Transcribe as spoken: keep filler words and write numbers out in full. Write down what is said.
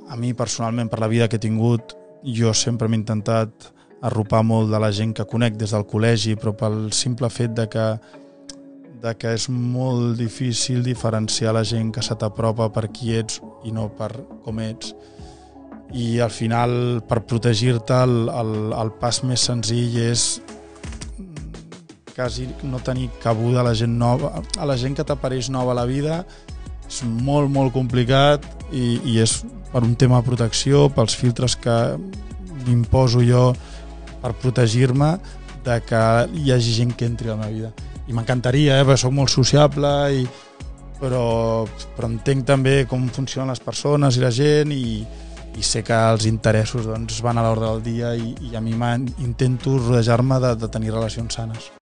a mi personalment, per la vida que he tingut, jo sempre m'he intentat arropar molt de la gent que conec des del col·legi, però pel simple fet de que, de que és molt difícil diferenciar la gent que se t'apropa per qui ets i no per com ets. I al final, per protegir-te, el, el, el pas més senzill és quasi no tenir cabuda a la gent nova, a la gent que t'apareix nova a la vida. És molt, molt complicat i, i és per un tema de protecció, pels filtres que m'imposo jo per protegir-me de que hi hagi gent que entri a la meva vida. I m'encantaria, eh, perquè soc molt sociable, i, però, però entenc també com funcionen les persones i la gent, i, i sé que els interessos doncs, van a l'ordre del dia, i, i a mi intento rodejar-me de, de tenir relacions sanes.